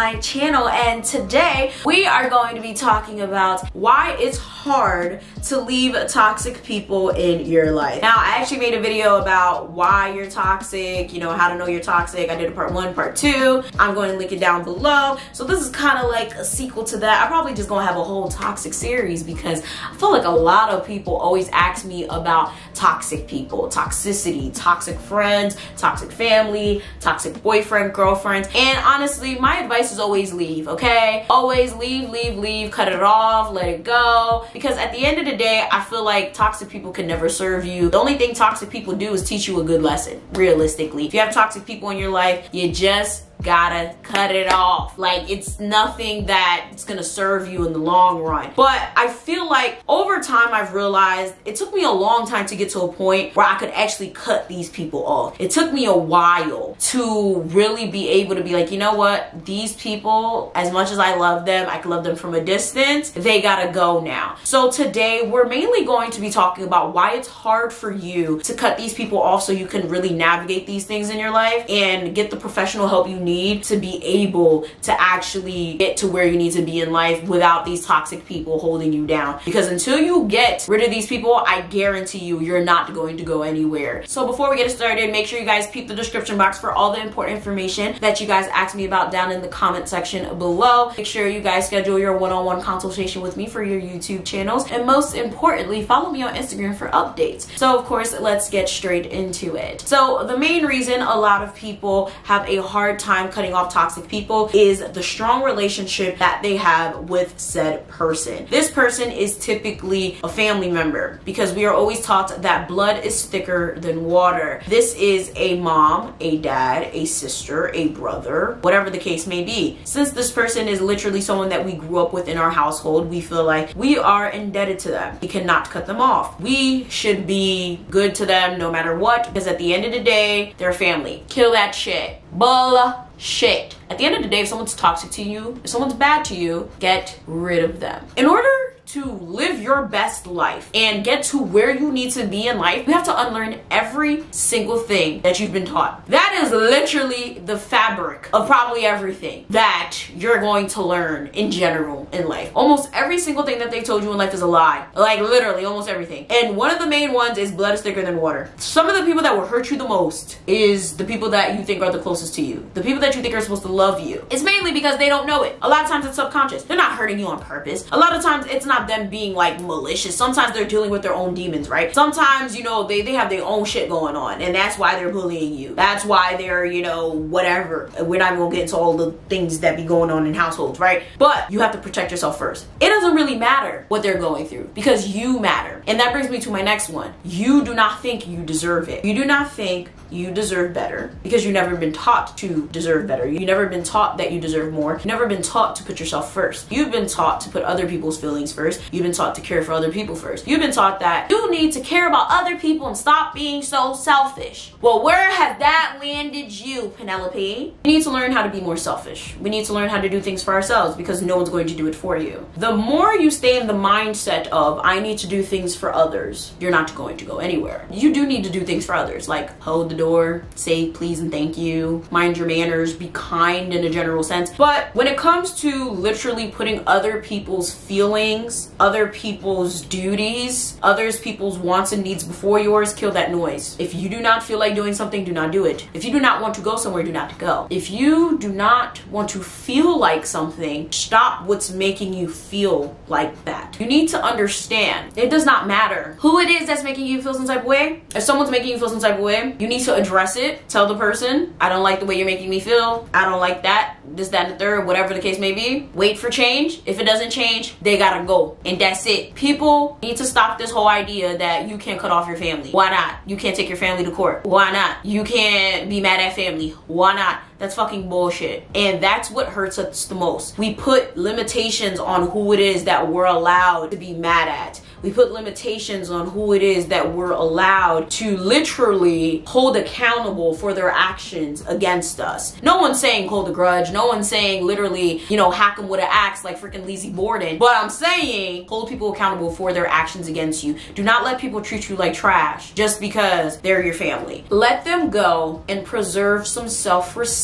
my channel, and today we are going to be talking about why it's hard to leave toxic people in your life. Now, I actually made a video about why you're toxic, you know, how to know you're toxic. I did a part 1, part 2. I'm going to link it down below. So this is kind of like a sequel to that. I'm probably just gonna have a whole toxic series because I feel like a lot of people always ask me about toxic people, toxicity, toxic friends, toxic family, toxic boyfriend, girlfriends. And honestly, my advice is always leave, okay? Always leave, cut it off, let it go. Because at the end of the day, I feel like toxic people can never serve you. The only thing toxic people do is teach you a good lesson, realistically. If you have toxic people in your life, you just gotta cut it off. Like, it's nothing that's gonna serve you in the long run. But I feel like over time I've realized it took me a long time to get to a point where I could actually cut these people off. It took me a while to really be able to be like, you know what, these people, as much as I love them, I can love them from a distance, they gotta go now. So today we're mainly going to be talking about why it's hard for you to cut these people off so you can really navigate these things in your life and get the professional help you need to be able to actually get to where you need to be in life without these toxic people holding you down. Because until you get rid of these people, I guarantee you, you're not going to go anywhere. So before we get started, make sure you guys peep the description box for all the important information that you guys asked me about down in the comment section below. Make sure you guys schedule your one-on-one consultation with me for your YouTube channels. And most importantly, follow me on Instagram for updates. So of course, let's get straight into it. So the main reason a lot of people have a hard time cutting off toxic people is the strong relationship that they have with said person. This person is typically a family member because we are always taught that blood is thicker than water. This is a mom, a dad, a sister, a brother, whatever the case may be. Since this person is literally someone that we grew up with in our household, we feel like we are indebted to them. We cannot cut them off. We should be good to them no matter what, because at the end of the day, they're family. Kill that shit. Bullshit. At the end of the day, if someone's toxic to you, if someone's bad to you, get rid of them. In order to live your best life and get to where you need to be in life, you have to unlearn every single thing that you've been taught. That is literally the fabric of probably everything that you're going to learn in general in life. Almost every single thing that they told you in life is a lie. Like, literally almost everything. And one of the main ones is blood is thicker than water. Some of the people that will hurt you the most is the people that you think are the closest to you. The people that you think are supposed to love you. It's mainly because they don't know it. A lot of times it's subconscious. They're not hurting you on purpose. A lot of times it's not them being like malicious. Sometimes they're dealing with their own demons, right? Sometimes, you know, they have their own shit going on, and that's why they're bullying you. That's why they're, you know, whatever. We're not even gonna get into all the things that be going on in households, right? But you have to protect yourself first. It doesn't really matter what they're going through because you matter. And that brings me to my next one. You do not think you deserve it. You do not think you deserve better because you've never been taught to deserve better. You've never been taught that you deserve more. You've never been taught to put yourself first. You've been taught to put other people's feelings first. You've been taught to care for other people first. You've been taught that you need to care about other people and stop being so selfish. Well, where has that landed you, Penelope? We need to learn how to be more selfish. We need to learn how to do things for ourselves because no one's going to do it for you. The more you stay in the mindset of, I need to do things for others, you're not going to go anywhere. You do need to do things for others, like hold the door, say please and thank you, mind your manners, be kind in a general sense. But when it comes to literally putting other people's feelings, other people's duties, other people's wants and needs before yours, kill that noise. If you do not feel like doing something, do not do it. If you do not want to go somewhere, do not go. If you do not want to feel like something, stop what's making you feel like that. You need to understand, it does not matter who it is that's making you feel some type of way. If someone's making you feel some type of way, you need to address it. Tell the person, I don't like the way you're making me feel. I don't like that, this, that, and the third, whatever the case may be. Wait for change. If it doesn't change, they gotta go. And that's it. People need to stop this whole idea that you can't cut off your family. Why not? You can't take your family to court. Why not? You can't be mad at family. Why not? That's fucking bullshit. And that's what hurts us the most. We put limitations on who it is that we're allowed to be mad at. We put limitations on who it is that we're allowed to literally hold accountable for their actions against us. No one's saying hold a grudge. No one's saying literally, you know, hack them with an axe like freaking Lizzie Borden. But I'm saying hold people accountable for their actions against you. Do not let people treat you like trash just because they're your family. Let them go and preserve some self-respect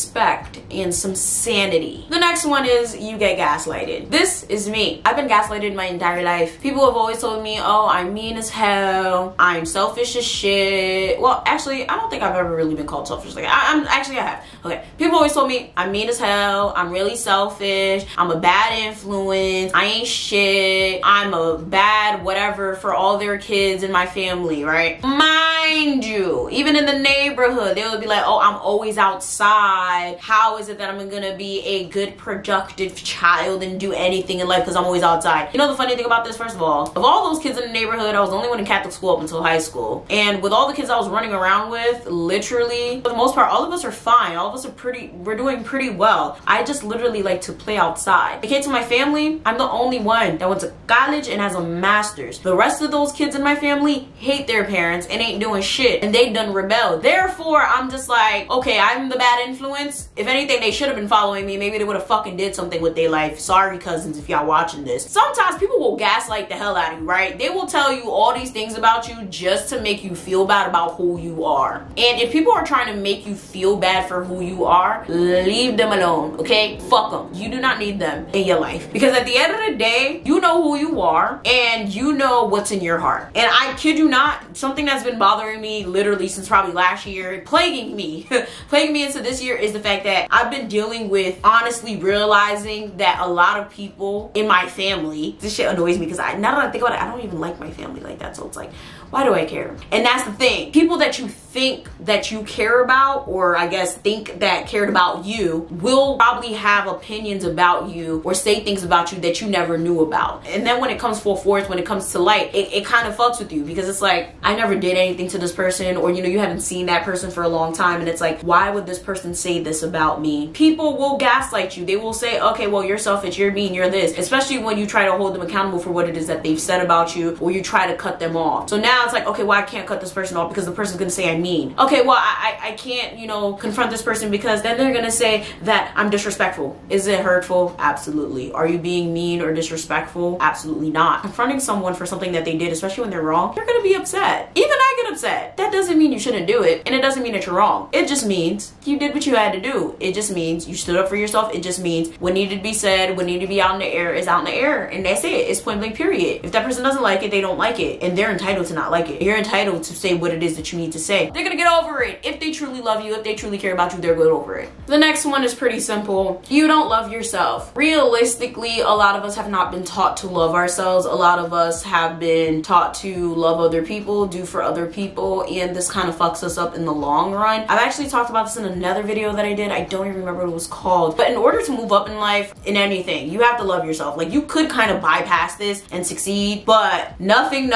respect and some sanity. The next one is you get gaslighted. This is me. I've been gaslighted my entire life. People have always told me, oh, I'm mean as hell, I'm selfish as shit. Well, actually, I don't think I've ever really been called selfish. Like, I have. Okay, people always told me I'm mean as hell, I'm really selfish, I'm a bad influence, I ain't shit, I'm a bad whatever for all their kids in my family, right? Mind you, even in the neighborhood, they would be like, oh, I'm always outside. How is it that I'm gonna be a good, productive child and do anything in life because I'm always outside? You know the funny thing about this, first of all those kids in the neighborhood, I was the only one in Catholic school up until high school. And with all the kids I was running around with, literally, for the most part, all of us are fine. All of us are we're doing pretty well. I just literally like to play outside. Okay, to my family, I'm the only one that went to college and has a master's. The rest of those kids in my family hate their parents and ain't doing shit, and they done rebelled. Therefore, I'm just like, okay, I'm the bad influence. If anything, they should have been following me. Maybe they would have fucking did something with their life. Sorry, cousins, if y'all watching this. Sometimes people will gaslight the hell out of you, right? They will tell you all these things about you just to make you feel bad about who you are. And if people are trying to make you feel bad for who you are, leave them alone, okay? Fuck them. You do not need them in your life. Because at the end of the day, you know who you are and you know what's in your heart. And I kid you not, something that's been bothering me literally since probably last year, plaguing me into this year, is the fact that I've been dealing with honestly realizing that a lot of people in my family, this shit annoys me because now that I think about it, I don't even like my family like that. So it's like, why do I care? And that's the thing. People that you think that you care about, or I guess think that cared about you, will probably have opinions about you or say things about you that you never knew about. And then when it comes full force, when it comes to light, it kind of fucks with you, because it's like, I never did anything to this person, or you know, you haven't seen that person for a long time, and it's like, why would this person say this about me? People will gaslight you. They will say, okay, well, you're selfish, you're mean, you're this, especially when you try to hold them accountable for what it is that they've said about you, or you try to cut them off. So now it's like, okay, well, I can't cut this person off because the person's gonna say I'm mean. Okay, well, I can't, you know, confront this person because then they're gonna say that I'm disrespectful. Is it hurtful? Absolutely. Are you being mean or disrespectful? Absolutely not. Confronting someone for something that they did, especially when they're wrong, you're gonna be upset. Even I get upset. That doesn't mean you shouldn't do it, and it doesn't mean that you're wrong. It just means you did what you had to do. It just means you stood up for yourself. It just means what needed to be said, what needed to be out in the air is out in the air, and that's it. It's point blank, period. If that person doesn't like it, they don't like it, and they're entitled to not like it. You're entitled to say what it is that you need to say. They're gonna get over it. If they truly love you, if they truly care about you, they're good over it. The next one is pretty simple. You don't love yourself. Realistically, a lot of us have not been taught to love ourselves. A lot of us have been taught to love other people, do for other people, and this kind of fucks us up in the long run. I've actually talked about this in another video that I did. I don't even remember what it was called. But in order to move up in life, in anything, you have to love yourself. Like, you could kind of bypass this and succeed, but nothing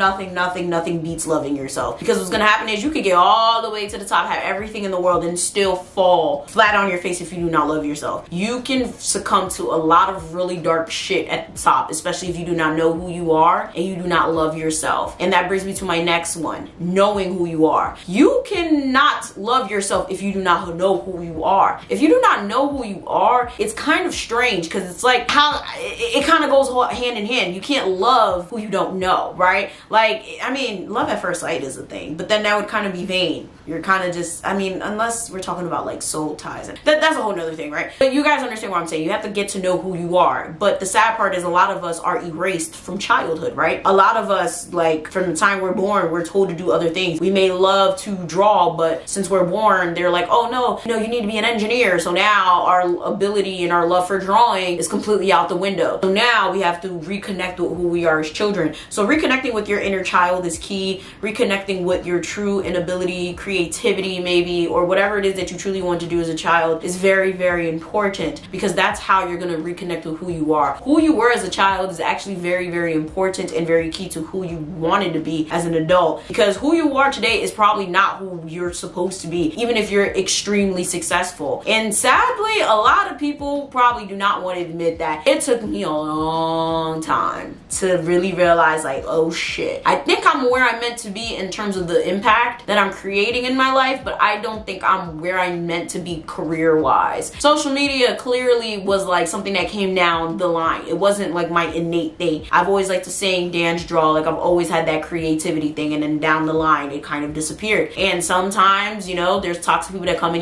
beats loving yourself. Because what's gonna happen is you could get all the way to the top, have everything in the world, and still fall flat on your face if you do not love yourself. You can succumb to a lot of really dark shit at the top, especially if you do not know who you are and you do not love yourself. And that brings me to my next one, knowing who you are. You cannot love yourself if you do not know who you are. If you do not know who you are, it's kind of strange, because it's like how it kind of goes hand in hand. You can't love who you don't know, right? Like, I mean, love at first sight is a thing, but then that would kind of be vain. You're kind of just, I mean, unless we're talking about like soul ties, and that's a whole nother thing, right? But you guys understand what I'm saying. You have to get to know who you are. But the sad part is a lot of us are erased from childhood, right? A lot of us, like, from the time we're born, we're told to do other things. We may love to draw, but since we're born, they're like, oh no, you need to be an engineer. So now our ability and our love for drawing is completely out the window. So now we have to reconnect with who we are as children. So reconnecting with your inner child is key. Reconnecting with your true inability, creativity maybe, or whatever it is that you truly want to do as a child is very important, because that's how you're going to reconnect with who you are. Who you were as a child is actually very important and very key to who you wanted to be as an adult, because who you are today is probably not who you're supposed to be, even if you're extremely successful. And sadly, a lot of people probably do not want to admit that. It took me a long time to really realize, like, oh shit, I think I'm where I'm meant to be in terms of the impact that I'm creating in my life, but I don't think I'm where I'm meant to be career-wise. Social media clearly was like something that came down the line. It wasn't like my innate thing. I've always liked to sing, dance, draw. Like, I've always had that creativity thing, and then down the line it kind of disappeared. And sometimes, you know, there's toxic people that come in your life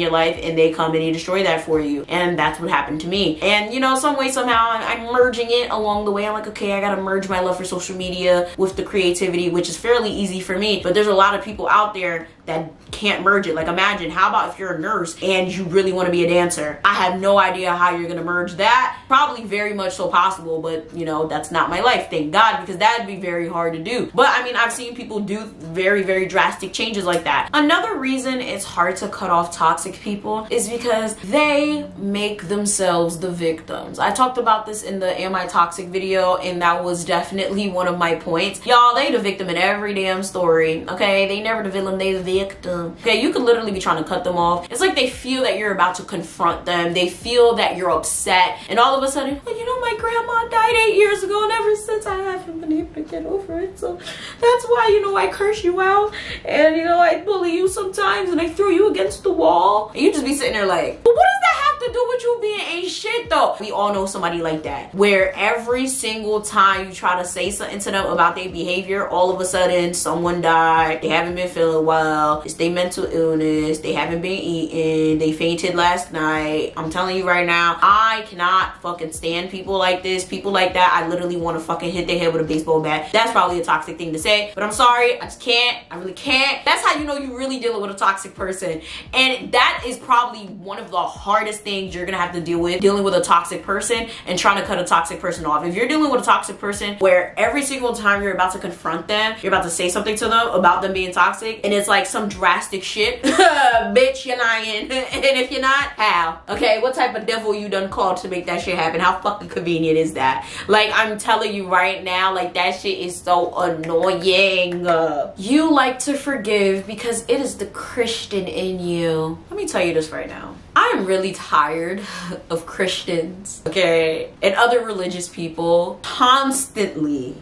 and they come and they destroy that for you. And that's what happened to me. And you know, some way, somehow, I'm merging it along the way. I'm like, okay, I gotta merge my love for social media with the creativity, which is fairly easy for me. But there's a lot of people out there that can't merge it. Like, imagine, how about if you're a nurse and you really want to be a dancer? I have no idea how you're gonna merge that. Probably very much so possible, but you know, that's not my life, thank God, because that'd be very hard to do. But I mean, I've seen people do very, very drastic changes like that. Another reason it's hard to cut off toxic people is because they make themselves the victims. I talked about this in the Am I Toxic video, and that was definitely one of my points. Y'all, they the victim in every damn story, okay? They never the villain, they the victim. Okay, you could literally be trying to cut them off. It's like they feel that you're about to confront them. They feel that you're upset, and all of a sudden, well, you know, my grandma died 8 years ago, and ever since I haven't been able to get over it. So that's why, you know, I curse you out, and you know, I bully you sometimes, and I throw you against the wall. And you just be sitting there like, but what does that have to do with you being ain't shit though? We all know somebody like that, where every single time you try to say something to them about their behavior, all of a sudden someone died, they haven't been feeling well, it's their mental illness, they haven't been eating, they fainted last night. I'm telling you right now, I cannot fucking stand people like this, people like that. I literally want to fucking hit their head with a baseball bat. That's probably a toxic thing to say, but I'm sorry, I just can't. I really can't. That's how you know you really dealing with a toxic person. And that is probably one of the hardest things you're gonna have to deal with, dealing with a toxic person and trying to cut a toxic person off. If you're dealing with a toxic person where every single time you're about to confront them, you're about to say something to them about them being toxic, and it's like some drastic shit, bitch, you're lying. And if you're not, how? Okay, what type of devil you done called to make that shit happen? How fucking convenient is that? Like, I'm telling you right now, like, that shit is so annoying. You like to forgive because it is the Christian in you. Let me tell you this right now. I'm really tired of Christians, okay, and other religious people constantly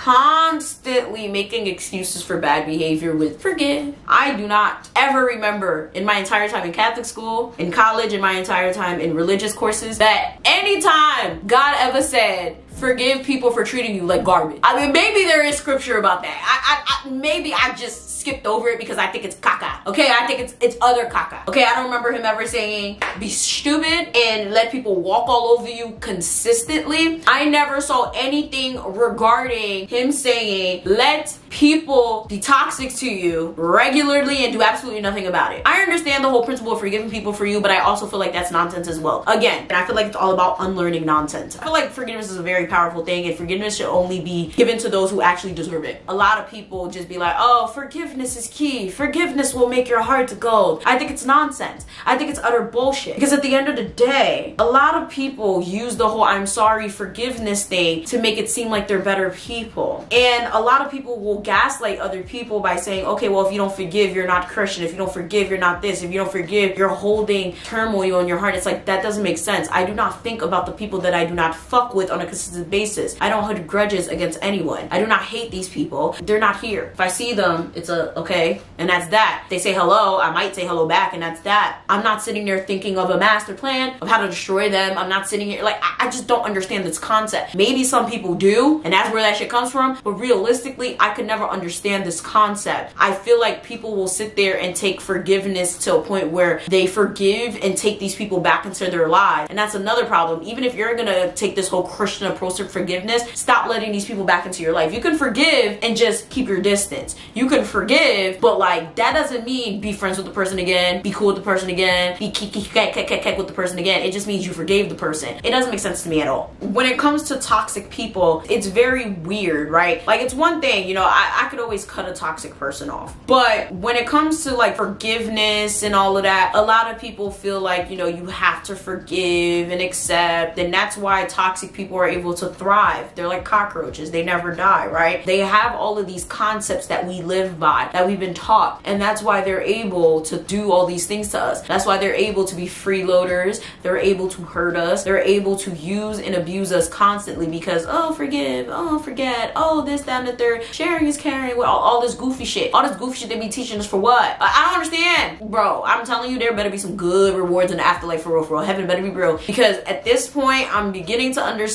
making excuses for bad behavior with forgive. I do not ever remember in my entire time in Catholic school, in college, in my entire time in religious courses, that anytime God ever said, forgive people for treating you like garbage. I mean, maybe there is scripture about that. Maybe I just skipped over it because I think it's caca. Okay, I think it's other caca. Okay, I don't remember him ever saying, be stupid and let people walk all over you consistently. I never saw anything regarding him saying, let people be toxic to you regularly and do absolutely nothing about it. I understand the whole principle of forgiving people for you, but I also feel like that's nonsense as well. Again, and I feel like it's all about unlearning nonsense. I feel like forgiveness is a very powerful thing, and forgiveness should only be given to those who actually deserve it. A lot of people just be like, oh, forgiveness is key. Forgiveness will make your heart to gold. I think it's nonsense. I think it's utter bullshit. Because at the end of the day, a lot of people use the whole I'm sorry forgiveness thing to make it seem like they're better people. And a lot of people will gaslight other people by saying, okay, well, if you don't forgive, you're not Christian. If you don't forgive, you're not this. If you don't forgive, you're holding turmoil in your heart. It's like, that doesn't make sense. I do not think about the people that I do not fuck with on a consistent basis. I don't hold grudges against anyone. I do not hate these people. They're not here. If I see them, it's a okay, and that's that. They say hello, I might say hello back, and that's that. I'm not sitting there thinking of a master plan of how to destroy them. I'm not sitting here, like, I just don't understand this concept. Maybe some people do, and that's where that shit comes from, but realistically, I could never understand this concept. I feel like people will sit there and take forgiveness to a point where they forgive and take these people back into their lives, and that's another problem. Even if you're gonna take this whole Christian approach to forgiveness, stop letting these people back into your life. You can forgive and just keep your distance. You can forgive, but like, that doesn't mean be friends with the person again, be cool with the person again, be kek with the person again. It just means you forgave the person. It doesn't make sense to me at all. When it comes to toxic people, it's very weird, right? Like, it's one thing, you know, I could always cut a toxic person off, but when it comes to like forgiveness and all of that, a lot of people feel like, you know, you have to forgive and accept, and that's why toxic people are able to thrive. They're like cockroaches, they never die, right? They have all of these concepts that we live by, that we've been taught, and that's why they're able to do all these things to us. That's why they're able to be freeloaders, they're able to hurt us, they're able to use and abuse us constantly because, oh, forgive, oh, forget, oh, this, that, and the third, sharing is caring, with all this goofy shit. All this goofy shit they be teaching us for what? I don't understand. Bro, I'm telling you, there better be some good rewards in the afterlife, for real, for real. Heaven better be real. Because at this point, I'm beginning to understand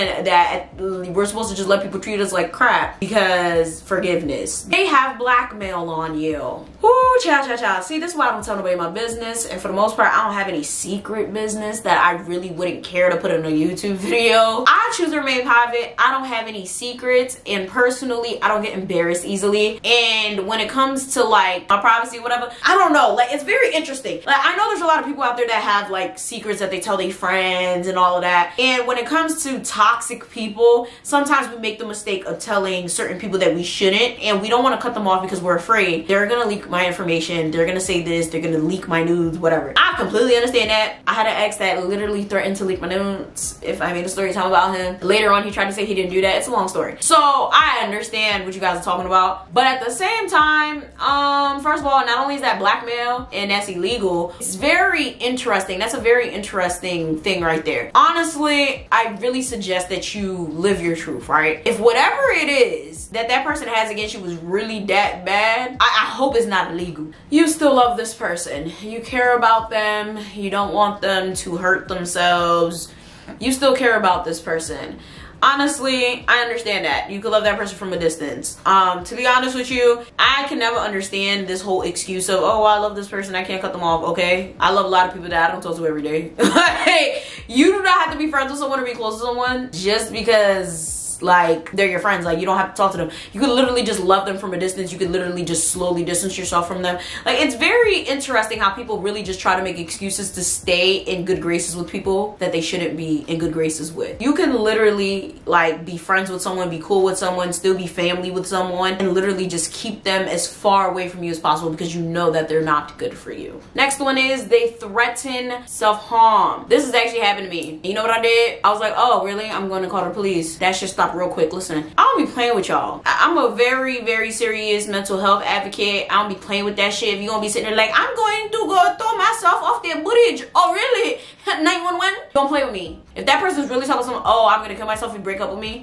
understand that we're supposed to just let people treat us like crap because forgiveness. They have blackmail on you. Ooh, cha. See, this is why I don't tell nobody my business, and for the most part I don't have any secret business that I really wouldn't care to put in a YouTube video. I choose to remain private. I don't have any secrets, and personally I don't get embarrassed easily. And when it comes to like my privacy, whatever, I don't know, like it's very interesting. Like I know there's a lot of people out there that have like secrets that they tell their friends and all of that, and when it comes to toxic people, sometimes we make the mistake of telling certain people that we shouldn't, and we don't want to cut them off because we're afraid they're gonna leak my information, they're gonna say this, they're gonna leak my nudes, whatever. I completely understand that. I had an ex that literally threatened to leak my nudes if I made a story time about him. Later on he tried to say he didn't do that. It's a long story. So I understand what you guys are talking about, but at the same time, first of all, not only is that blackmail and that's illegal, it's very interesting. That's a very interesting thing right there. Honestly, I really suggest that you live your truth, right? If whatever it is that person has against you was really that bad, I hope it's not illegal. You still love this person. You care about them. You don't want them to hurt themselves. You still care about this person. Honestly, I understand that. You could love that person from a distance. To be honest with you, I can never understand this whole excuse of, oh, I love this person, I can't cut them off. Okay, I love a lot of people that I don't talk to every day. Like, you do not have to be friends with someone or be close to someone just because like they're your friends. Like you don't have to talk to them. You could literally just love them from a distance. You could literally just slowly distance yourself from them. Like it's very interesting how people really just try to make excuses to stay in good graces with people that they shouldn't be in good graces with. You can literally like be friends with someone, be cool with someone, still be family with someone, and literally just keep them as far away from you as possible because you know that they're not good for you. Next one is they threaten self-harm. This has actually happened to me. You know what I did? I was like, oh really? I'm going to call the police. That should stop real quick. Listen, I don't be playing with y'all. I'm a very serious mental health advocate. I don't be playing with that shit. If you're gonna be sitting there like, I'm going to go throw myself off the bridge. Oh really? 911? Don't play with me. If that person's really telling someone, oh, I'm gonna kill myself if you break up with me,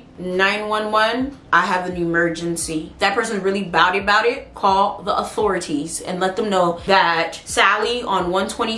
911, I have an emergency. If that person's really about it, call the authorities and let them know that Sally on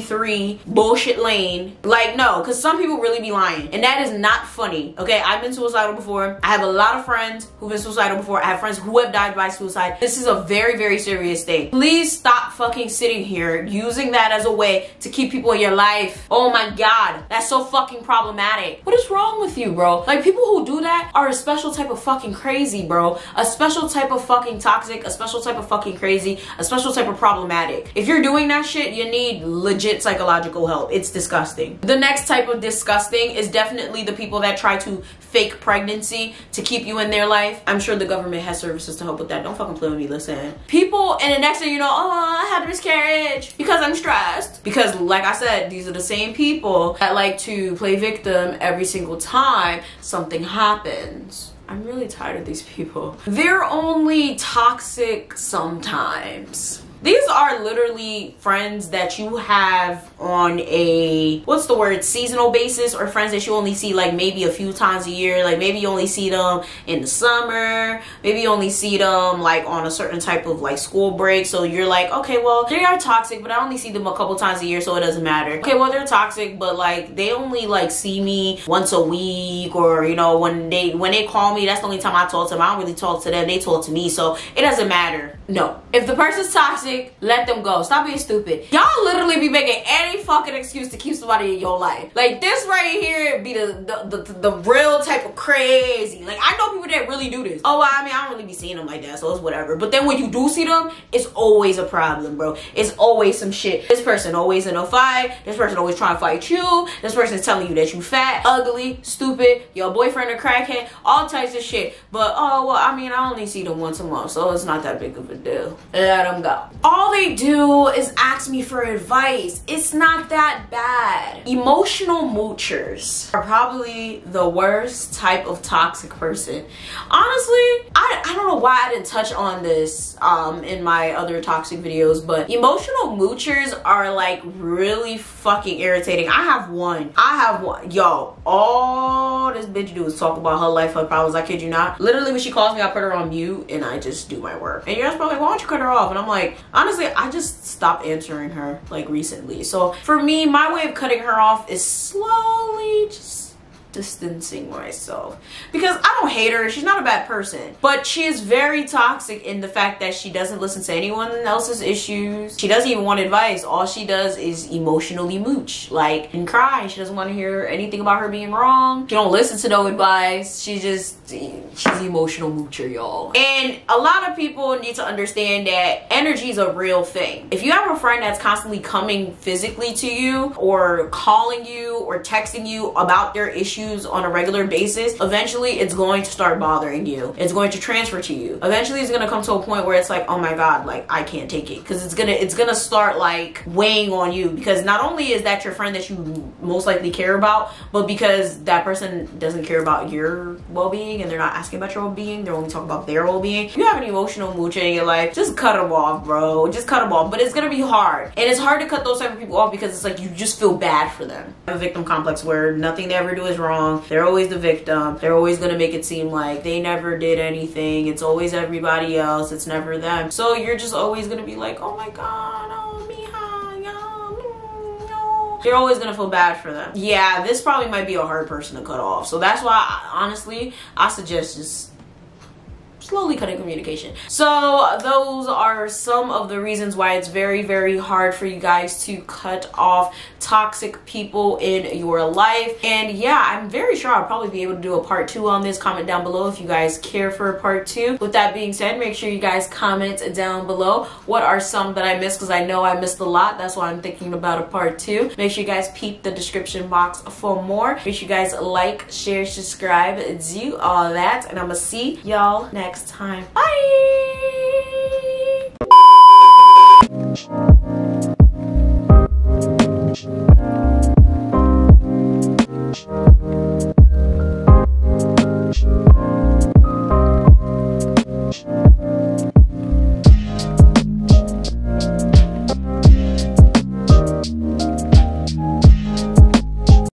123 bullshit lane, like no, because some people really be lying and that is not funny. Okay, I've been suicidal before. I have a lot of friends who've been suicidal before. I have friends who have died by suicide. This is a very serious thing. Please stop fucking sitting here using that as a way to keep people in your life. Oh my God, that's so fucking problematic. What is wrong with you, bro? Like people who do that are a special type of fucking crazy, bro. A special type of fucking toxic, a special type of fucking crazy, a special type of problematic. If you're doing that shit, you need legit psychological help. It's disgusting. The next type of disgusting is definitely the people that try to fake pregnancy to keep you in their life. I'm sure the government has services to help with that. Don't fucking play with me, listen. People, and the next thing you know, oh, I had a miscarriage because I'm stressed. Because like I said, these are the same people that like to play victim every single time something happens. I'm really tired of these people. They're only toxic sometimes. These are literally friends that you have on a, what's the word, seasonal basis, or friends that you only see like maybe a few times a year. Like maybe you only see them in the summer, maybe you only see them like on a certain type of like school break. So you're like, okay, well, they are toxic, but I only see them a couple times a year, so it doesn't matter. Okay, well, they're toxic, but like they only like see me once a week, or you know, when they call me, that's the only time I talk to them. I don't really talk to them, they talk to me, so it doesn't matter. No, if the person's toxic, let them go. Stop being stupid. Y'all literally be making any fucking excuse to keep somebody in your life. Like this right here be the real type of crazy. Like I know people that really do this. Oh, well, I mean, I don't really be seeing them like that, so it's whatever. But then when you do see them, it's always a problem, bro. It's always some shit. This person always in a fight. This person always trying to fight you. This person's telling you that you fat, ugly, stupid, your boyfriend a crackhead, all types of shit. But oh, well, I mean, I only see them once a month, so it's not that big of a deal. Let them go. All they do is ask me for advice. It's not that bad. Emotional moochers are probably the worst type of toxic person. Honestly, I don't know why I didn't touch on this in my other toxic videos, but emotional moochers are like really fucking irritating. I have one. Yo, all this bitch do is talk about her life, her problems. I kid you not. Literally when she calls me, I put her on mute and I just do my work. And you're just probably like, why don't you cut her off? And I'm like, honestly, I just stopped answering her like recently. So for me, my way of cutting her off is slowly just distancing myself, because I don't hate her. She's not a bad person, but she is very toxic in the fact that she doesn't listen to anyone else's issues. She doesn't even want advice. All she does is emotionally mooch, like, and cry. She doesn't want to hear anything about her being wrong. She don't listen to no advice. She's an emotional moocher, y'all. And a lot of people need to understand that energy is a real thing. If you have a friend that's constantly coming physically to you or calling you or texting you about their issues on a regular basis, eventually it's going to start bothering you. It's going to transfer to you. Eventually it's going to come to a point where it's like, oh my god, like, I can't take it, because it's gonna start like weighing on you, because not only is that your friend that you most likely care about, but because that person doesn't care about your well-being and they're not asking about your well-being, they're only talking about their well-being. If you have an emotional moocher in your life, just cut them off, bro. Just cut them off. But it's gonna be hard, and it's hard to cut those type of people off because it's like you just feel bad for them. I have a victim complex where nothing they ever do is wrong. They're always the victim. They're always gonna make it seem like they never did anything. It's always everybody else. It's never them. So you're just always gonna be like, oh my god, oh mija, no. You're always gonna feel bad for them. Yeah, this probably might be a hard person to cut off. So that's why, honestly, I suggest just slowly cutting communication. So those are some of the reasons why it's very, very hard for you guys to cut off toxic people in your life. And yeah, I'm very sure I'll probably be able to do a part 2 on this. Comment down below if you guys care for a part 2. With that being said, make sure you guys comment down below what are some that I missed, because I know I missed a lot. That's why I'm thinking about a part 2. Make sure you guys peep the description box for more. Make sure you guys like, share, subscribe, do all that, and I'm gonna see y'all next time. Bye.